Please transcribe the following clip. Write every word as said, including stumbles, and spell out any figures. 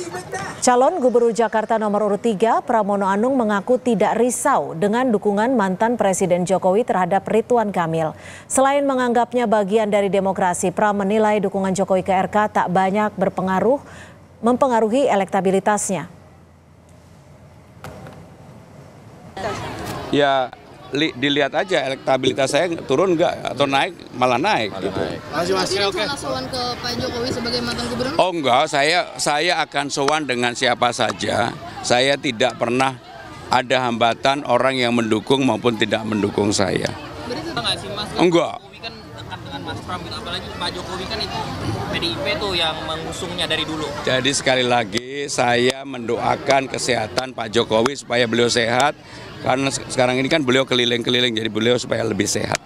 Calon Gubernur Jakarta nomor urut tiga, Pramono Anung mengaku tidak risau dengan dukungan mantan Presiden Jokowi terhadap Ridwan Kamil. Selain menganggapnya bagian dari demokrasi, Pram menilai dukungan Jokowi ke R K tak banyak berpengaruh mempengaruhi elektabilitasnya. Ya, li, dilihat aja elektabilitas saya turun nggak atau naik, malah naik. Malah gitu. naik. Masih masih oke. Sowan ke Pak Jokowi sebagai mantan gubernur? Oh enggak, saya saya akan sowan dengan siapa saja. Saya tidak pernah ada hambatan orang yang mendukung maupun tidak mendukung saya. Enggak sih Mas? Enggak. Jokowi kan dekat dengan Mas Pram, apalagi Pak Jokowi kan itu P D I P tuh yang mengusungnya dari dulu. Jadi sekali lagi saya mendoakan kesehatan Pak Jokowi supaya beliau sehat. Karena sekarang ini kan beliau keliling-keliling, jadi beliau supaya lebih sehat.